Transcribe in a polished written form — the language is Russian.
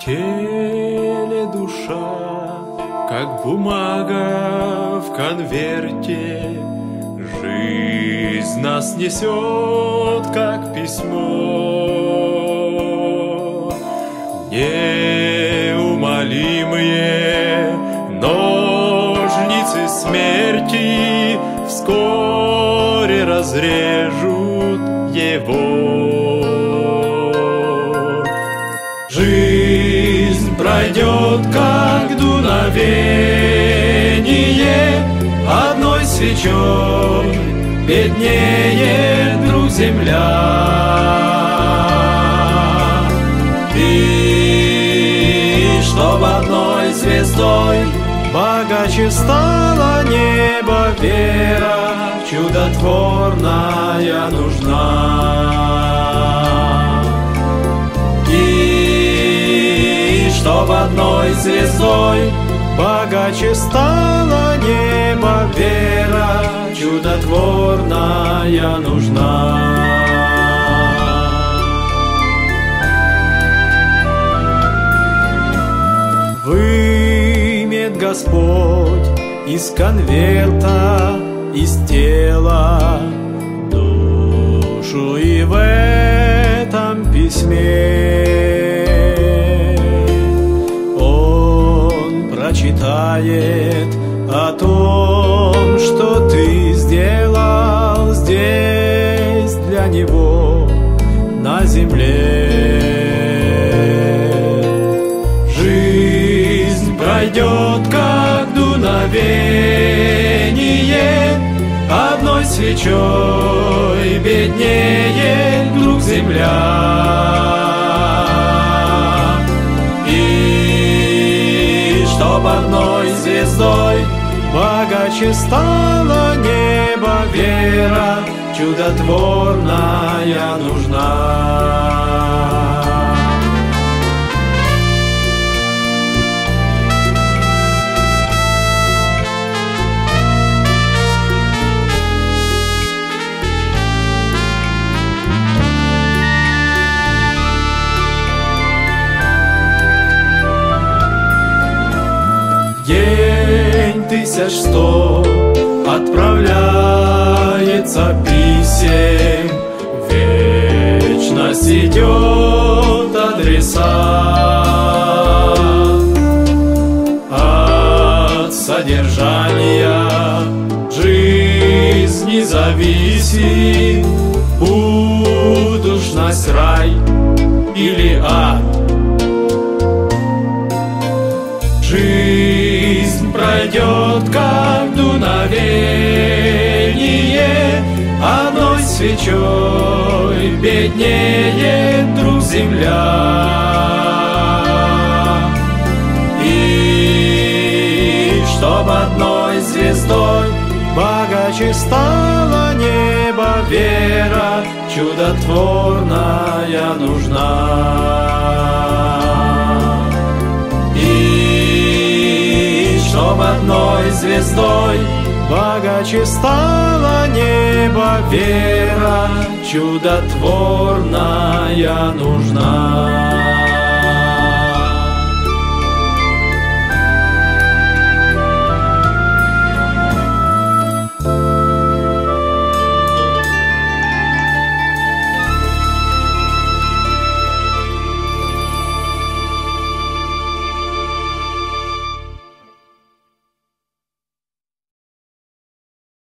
теле душа, как бумага в конверте. Жизнь нас несет, как письмо. Неумолимые ножницы смерти вскоре разрежут его. Жизнь пройдет, как дуновение, одной свечой беднее вдруг земля. И чтоб одной звездой богаче стало небо, вера чудотворная нужна. И чтоб одной звездой богаче стало небо, вера чудотворная нужна. Вымет Господь из конверта, из тела душу, и в этом письме Он прочитает о том, что ты сделал здесь для Него на земле. Жизнь пройдет, как дуновение, одной свечой беднее вдруг земля. И чтоб одной звездой богаче стало небо, вера чудотворная нужна. День 1100 отправляется писем, вечность идет адресат. От содержания жизни зависит будущность, рай или ад. Жизнь пройдет, как дуновение, одной свечой беднее вдруг земля. И чтоб одной звездой богаче стало небо, вера чудотворная нужна. Чтоб одной звездой богаче стало небо, вера чудотворная нужна.